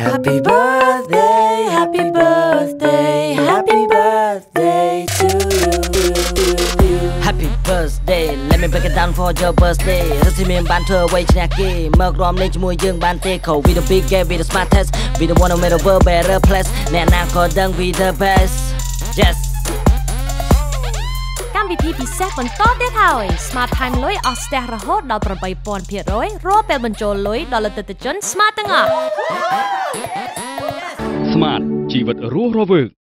Happy birthday, happy birthday, happy birthday to you. Happy birthday, let me break it down for your birthday. Rất xin miền ban thơ quay trên kia, mơ gom lên cho mùi dương ban tê khẩu. We the big game, we the smartest, we the one who made the world better place. Nè nàng có đăng we the best. Yes. កម្មវិធីពិសេសបន្តទៀតហើយ Smart Time លុយអស់ស្ទះរហូតដល់ 8,000% រាល់ពេលបញ្ចូលលុយដល់អតិថិជន Smart ទាំងអស់ Smart ជីវិតរស់រវើក